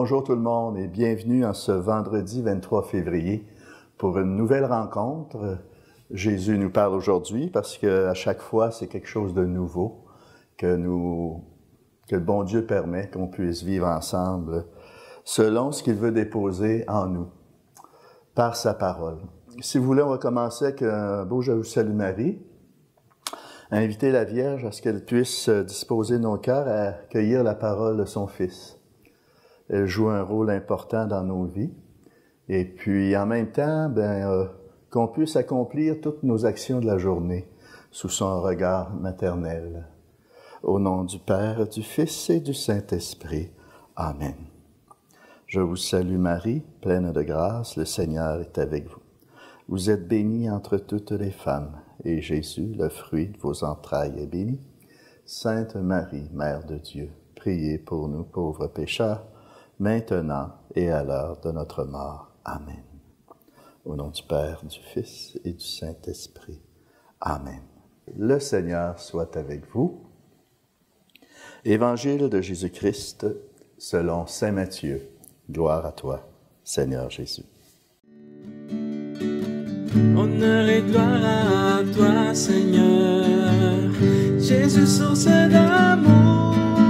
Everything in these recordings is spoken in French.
Bonjour tout le monde et bienvenue en ce vendredi 23 février pour une nouvelle rencontre. Jésus nous parle aujourd'hui parce qu'à chaque fois, c'est quelque chose de nouveau que le bon Dieu permet qu'on puisse vivre ensemble selon ce qu'il veut déposer en nous par sa parole. Si vous voulez, on va commencer avec un beau « Je vous salue Marie ». Inviter la Vierge à ce qu'elle puisse disposer nos cœurs à accueillir la parole de son Fils. Elle joue un rôle important dans nos vies. Et puis, en même temps, qu'on puisse accomplir toutes nos actions de la journée sous son regard maternel. Au nom du Père, du Fils et du Saint-Esprit. Amen. Je vous salue Marie, pleine de grâce, le Seigneur est avec vous. Vous êtes bénie entre toutes les femmes, et Jésus, le fruit de vos entrailles, est béni. Sainte Marie, Mère de Dieu, priez pour nous pauvres pécheurs, maintenant et à l'heure de notre mort. Amen. Au nom du Père, du Fils et du Saint-Esprit. Amen. Le Seigneur soit avec vous. Évangile de Jésus-Christ selon saint Matthieu. Gloire à toi, Seigneur Jésus. Honneur et gloire à toi, Seigneur, Jésus, source d'amour,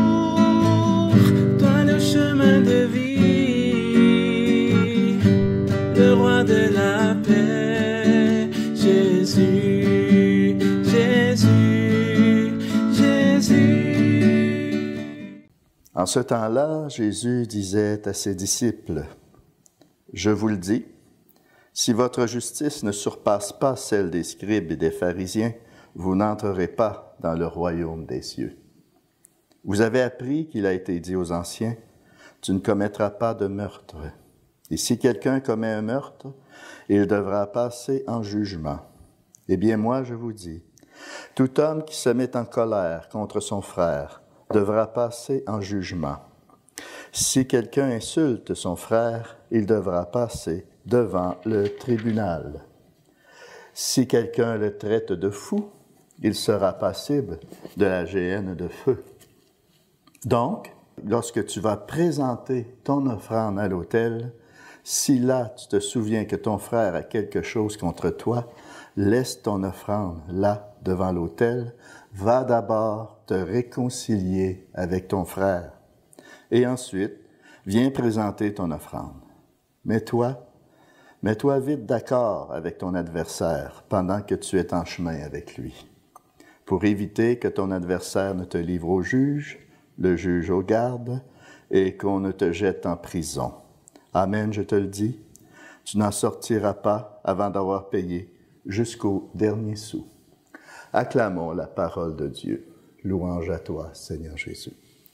toi le chemin de vie, le roi de la paix, Jésus, Jésus, Jésus. En ce temps-là, Jésus disait à ses disciples, « Je vous le dis, si votre justice ne surpasse pas celle des scribes et des pharisiens, vous n'entrerez pas dans le royaume des cieux. Vous avez appris qu'il a été dit aux anciens, « Tu ne commettras pas de meurtre. » Et si quelqu'un commet un meurtre, il devra passer en jugement. Eh bien, moi, je vous dis, tout homme qui se met en colère contre son frère devra passer en jugement. Si quelqu'un insulte son frère, il devra passer devant le tribunal. Si quelqu'un le traite de fou, il sera passible de la géhenne de feu. Donc, lorsque tu vas présenter ton offrande à l'autel, si là tu te souviens que ton frère a quelque chose contre toi, laisse ton offrande là devant l'autel, va d'abord te réconcilier avec ton frère. Et ensuite, viens présenter ton offrande. Mets-toi vite d'accord avec ton adversaire pendant que tu es en chemin avec lui, pour éviter que ton adversaire ne te livre au juge, le juge aux gardes, et qu'on ne te jette en prison. Amen, je te le dis, tu n'en sortiras pas avant d'avoir payé jusqu'au dernier sou. Acclamons la parole de Dieu. Louange à toi, Seigneur Jésus.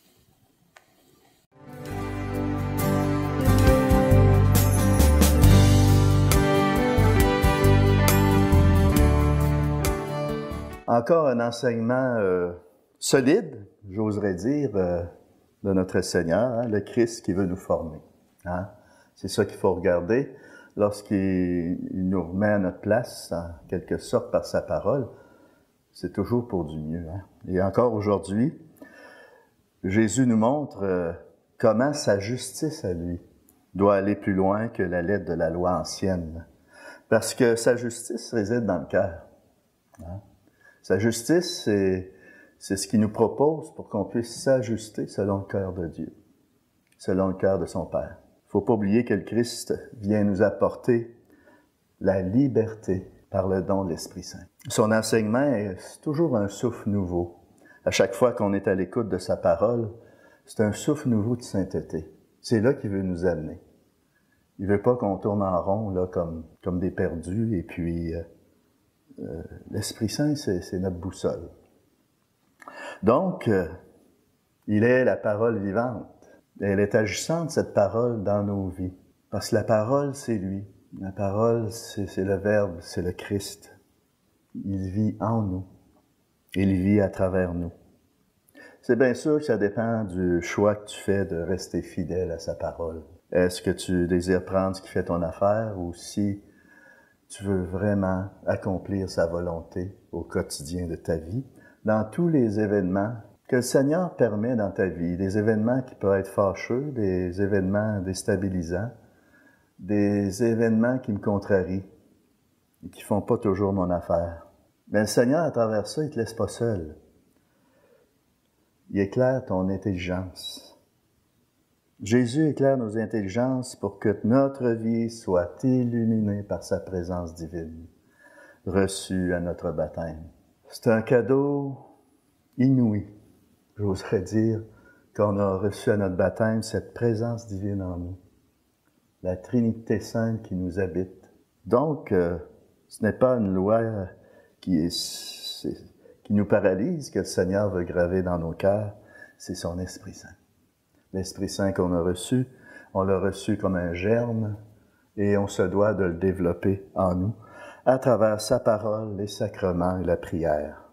Encore un enseignement solide, j'oserais dire, de notre Seigneur, le Christ qui veut nous former. C'est ça qu'il faut regarder lorsqu'il nous remet à notre place, en quelque sorte, par sa parole. C'est toujours pour du mieux. Et encore aujourd'hui, Jésus nous montre comment sa justice à lui doit aller plus loin que la lettre de la loi ancienne. Parce que sa justice réside dans le cœur. Sa justice, c'est ce qu'il nous propose pour qu'on puisse s'ajuster selon le cœur de Dieu, selon le cœur de son Père. Il ne faut pas oublier que le Christ vient nous apporter la liberté par le don de l'Esprit Saint. Son enseignement est toujours un souffle nouveau. À chaque fois qu'on est à l'écoute de sa parole, c'est un souffle nouveau de sainteté. C'est là qu'il veut nous amener. Il ne veut pas qu'on tourne en rond là, comme des perdus, et puis l'Esprit Saint, c'est notre boussole. Donc, il est la parole vivante. Elle est agissante, cette parole, dans nos vies. Parce que la parole, c'est lui. La parole, c'est le Verbe, c'est le Christ. Il vit en nous. Il vit à travers nous. C'est bien sûr que ça dépend du choix que tu fais de rester fidèle à sa parole. Est-ce que tu désires prendre ce qui fait ton affaire ou si tu veux vraiment accomplir sa volonté au quotidien de ta vie, dans tous les événements que le Seigneur permet dans ta vie, des événements qui peuvent être fâcheux, des événements déstabilisants, des événements qui me contrarient et qui ne font pas toujours mon affaire. Mais le Seigneur, à travers ça, il ne te laisse pas seul. Il éclaire ton intelligence. Jésus éclaire nos intelligences pour que notre vie soit illuminée par sa présence divine, reçue à notre baptême. C'est un cadeau inouï, j'oserais dire, qu'on a reçu à notre baptême, cette présence divine en nous, la Trinité sainte qui nous habite. Donc, ce n'est pas une loi qui nous paralyse que le Seigneur veut graver dans nos cœurs, c'est son Esprit Saint. L'Esprit Saint qu'on a reçu, on l'a reçu comme un germe et on se doit de le développer en nous à travers sa parole, les sacrements et la prière.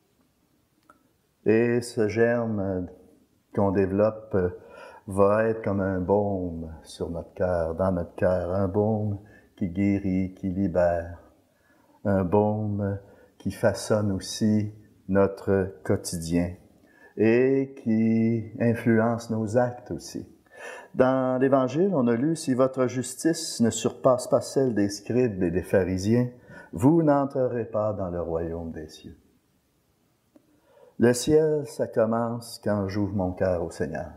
Et ce germe qu'on développe va être comme un baume sur notre cœur, dans notre cœur, un baume qui guérit, qui libère, un baume qui façonne aussi notre quotidien et qui influence nos actes aussi. Dans l'Évangile, on a lu « Si votre justice ne surpasse pas celle des scribes et des pharisiens, vous n'entrerez pas dans le royaume des cieux. » Le ciel, ça commence quand j'ouvre mon cœur au Seigneur.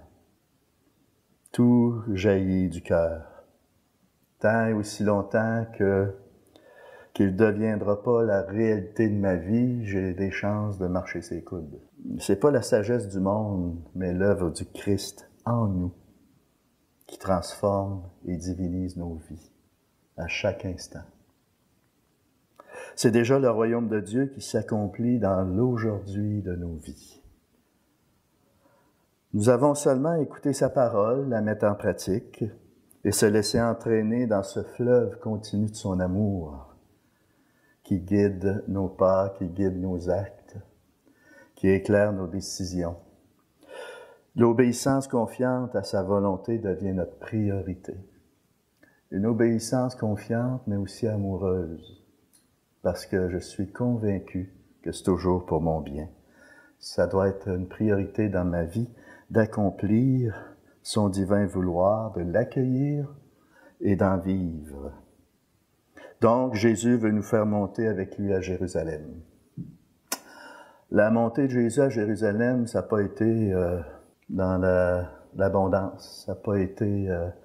Tout jaillit du cœur, tant et aussi longtemps qu'il ne deviendra pas la réalité de ma vie, j'ai des chances de marcher ses coudes. C'est pas la sagesse du monde, mais l'œuvre du Christ en nous qui transforme et divinise nos vies à chaque instant. C'est déjà le royaume de Dieu qui s'accomplit dans l'aujourd'hui de nos vies. Nous avons seulement écouté sa parole, la mettre en pratique et se laisser entraîner dans ce fleuve continu de son amour qui guide nos pas, qui guide nos actes, qui éclaire nos décisions. L'obéissance confiante à sa volonté devient notre priorité. Une obéissance confiante, mais aussi amoureuse, parce que je suis convaincu que c'est toujours pour mon bien. Ça doit être une priorité dans ma vie d'accomplir son divin vouloir, de l'accueillir et d'en vivre. Donc, Jésus veut nous faire monter avec lui à Jérusalem. La montée de Jésus à Jérusalem, ça n'a pas été dans l'abondance, ça n'a pas été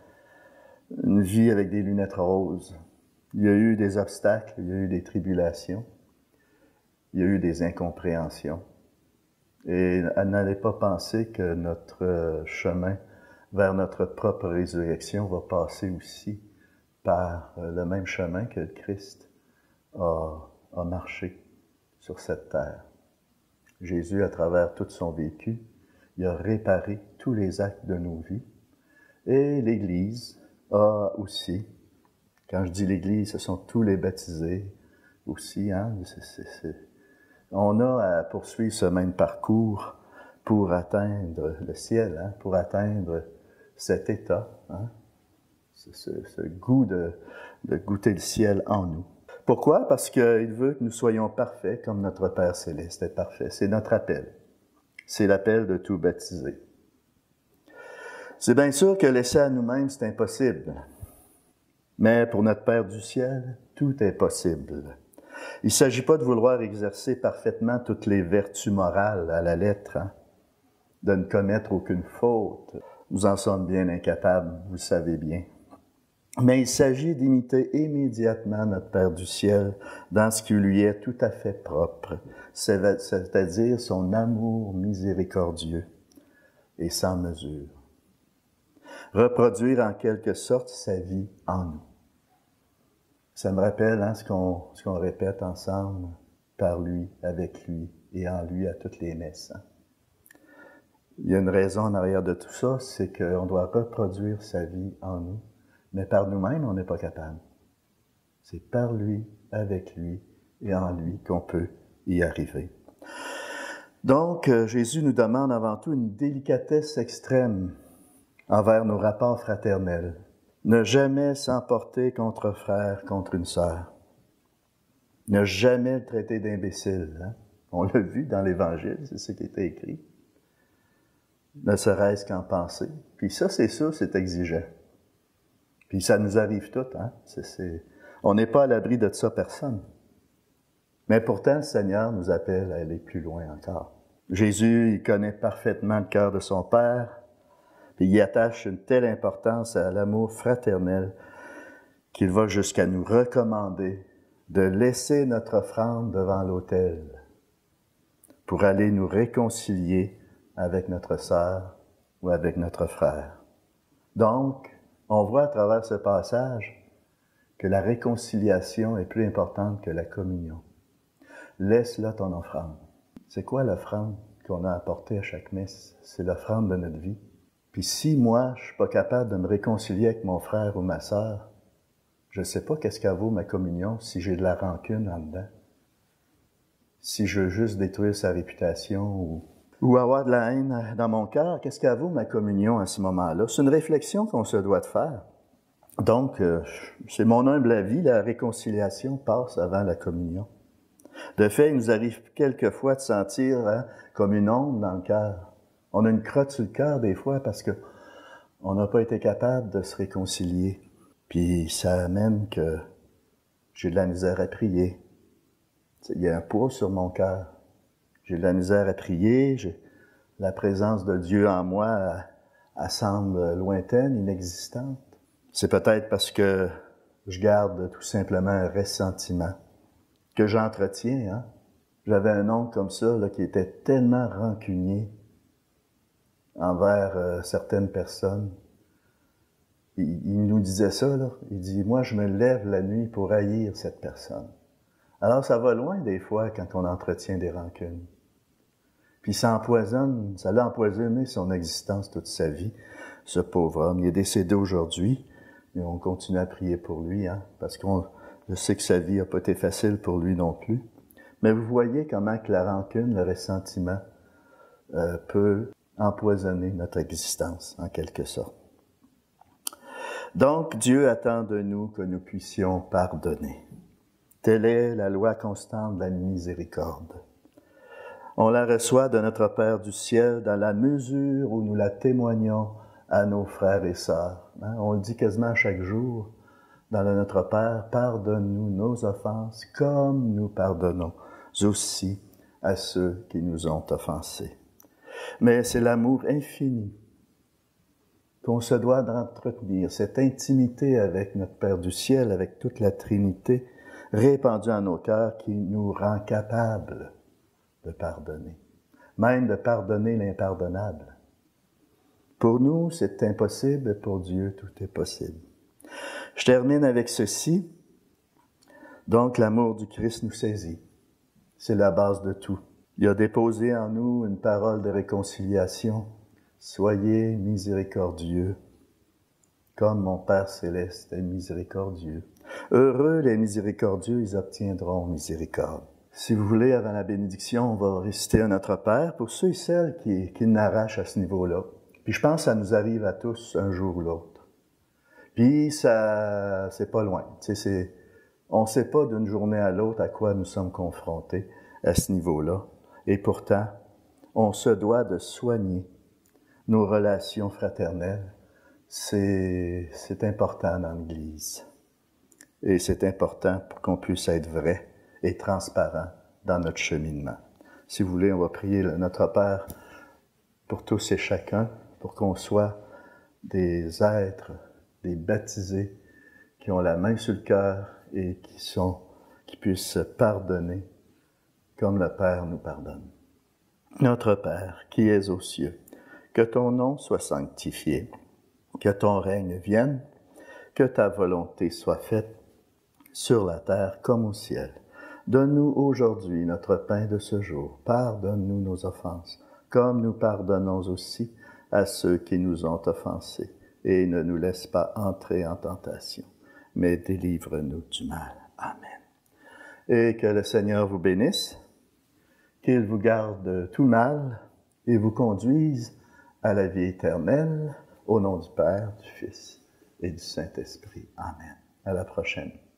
une vie avec des lunettes roses. Il y a eu des obstacles, il y a eu des tribulations, il y a eu des incompréhensions. Et n'allez pas penser que notre chemin vers notre propre résurrection va passer aussi par le même chemin que le Christ a marché sur cette terre. Jésus, à travers tout son vécu, il a réparé tous les actes de nos vies. Et l'Église a aussi, quand je dis l'Église, ce sont tous les baptisés aussi, hein? On a à poursuivre ce même parcours pour atteindre le ciel, hein? Pour atteindre cet état, hein? Ce goût de goûter le ciel en nous. Pourquoi? Parce qu'il veut que nous soyons parfaits comme notre Père Céleste est parfait. C'est notre appel. C'est l'appel de tout baptisé. C'est bien sûr que laisser à nous-mêmes, c'est impossible. Mais pour notre Père du ciel, tout est possible. Il ne s'agit pas de vouloir exercer parfaitement toutes les vertus morales à la lettre, hein? De ne commettre aucune faute. Nous en sommes bien incapables, vous le savez bien. Mais il s'agit d'imiter immédiatement notre Père du ciel dans ce qui lui est tout à fait propre, c'est-à-dire son amour miséricordieux et sans mesure. Reproduire en quelque sorte sa vie en nous. Ça me rappelle hein, ce qu'on répète ensemble, par lui, avec lui et en lui à toutes les messes. Hein. Il y a une raison en arrière de tout ça, c'est qu'on doit reproduire sa vie en nous. Mais par nous-mêmes, on n'est pas capable. C'est par lui, avec lui et en lui qu'on peut y arriver. Donc, Jésus nous demande avant tout une délicatesse extrême envers nos rapports fraternels. Ne jamais s'emporter contre un frère, contre une sœur. Ne jamais le traiter d'imbécile. Hein? On l'a vu dans l'Évangile, c'est ce qui était écrit. ne serait-ce qu'en pensée. Puis ça, c'est sûr, c'est exigeant. Puis ça nous arrive tout, hein? On n'est pas à l'abri de ça, personne. Mais pourtant, le Seigneur nous appelle à aller plus loin encore. Jésus, il connaît parfaitement le cœur de son Père, puis il attache une telle importance à l'amour fraternel qu'il va jusqu'à nous recommander de laisser notre offrande devant l'autel pour aller nous réconcilier avec notre sœur ou avec notre frère. Donc, on voit à travers ce passage que la réconciliation est plus importante que la communion. Laisse là ton offrande. C'est quoi l'offrande qu'on a apportée à chaque messe? C'est l'offrande de notre vie. Puis si moi, je suis pas capable de me réconcilier avec mon frère ou ma sœur, je ne sais pas qu'est-ce qu'elle vaut ma communion si j'ai de la rancune en dedans. Si je veux juste détruire sa réputation ou avoir de la haine dans mon cœur, qu'est-ce qu'elle vaut ma communion à ce moment-là? C'est une réflexion qu'on se doit de faire. Donc, c'est mon humble avis, la réconciliation passe avant la communion. De fait, il nous arrive quelquefois de sentir comme une onde dans le cœur. On a une crotte sur le cœur des fois parce que on n'a pas été capable de se réconcilier. Puis ça amène que j'ai de la misère à prier. Il y a un poids sur mon cœur. J'ai de la misère à prier, la présence de Dieu en moi, elle semble lointaine, inexistante. C'est peut-être parce que je garde tout simplement un ressentiment que j'entretiens. Hein? J'avais un oncle comme ça là, qui était tellement rancunier envers certaines personnes. Il nous disait ça, là. Il dit, moi, je me lève la nuit pour haïr cette personne. Alors, ça va loin des fois quand on entretient des rancunes. Puis ça l'a empoisonné son existence toute sa vie, ce pauvre homme. Il est décédé aujourd'hui, mais on continue à prier pour lui, hein, parce je sais que sa vie n'a pas été facile pour lui non plus. Mais vous voyez comment que la rancune, le ressentiment, peut empoisonner notre existence, en quelque sorte. Donc, Dieu attend de nous que nous puissions pardonner. Telle est la loi constante de la miséricorde. On la reçoit de notre Père du ciel dans la mesure où nous la témoignons à nos frères et sœurs. Hein? On le dit quasiment chaque jour dans le Notre Père, pardonne-nous nos offenses comme nous pardonnons aussi à ceux qui nous ont offensés. Mais c'est l'amour infini qu'on se doit d'entretenir, cette intimité avec notre Père du ciel, avec toute la Trinité, répandue en nos cœurs, qui nous rend capables de pardonner, même de pardonner l'impardonnable. Pour nous, c'est impossible, pour Dieu, tout est possible. Je termine avec ceci. Donc, l'amour du Christ nous saisit. C'est la base de tout. Il a déposé en nous une parole de réconciliation. Soyez miséricordieux, comme mon Père céleste est miséricordieux. Heureux les miséricordieux, ils obtiendront miséricorde. Si vous voulez, avant la bénédiction, on va réciter un Notre Père pour ceux et celles qui n'arrachent à ce niveau-là. Puis je pense que ça nous arrive à tous un jour ou l'autre. Puis ça, c'est pas loin. On ne sait pas d'une journée à l'autre à quoi nous sommes confrontés à ce niveau-là. Et pourtant, on se doit de soigner nos relations fraternelles. C'est important dans l'Église. Et c'est important pour qu'on puisse être vrai et transparent dans notre cheminement. Si vous voulez, on va prier notre Père pour tous et chacun, pour qu'on soit des êtres, des baptisés, qui ont la main sur le cœur et qui puissent pardonner comme le Père nous pardonne. Notre Père, qui es aux cieux, que ton nom soit sanctifié, que ton règne vienne, que ta volonté soit faite sur la terre comme au ciel. Donne-nous aujourd'hui notre pain de ce jour. Pardonne-nous nos offenses, comme nous pardonnons aussi à ceux qui nous ont offensés. Et ne nous laisse pas entrer en tentation, mais délivre-nous du mal. Amen. Et que le Seigneur vous bénisse, qu'il vous garde de tout mal et vous conduise à la vie éternelle, au nom du Père, du Fils et du Saint-Esprit. Amen. À la prochaine.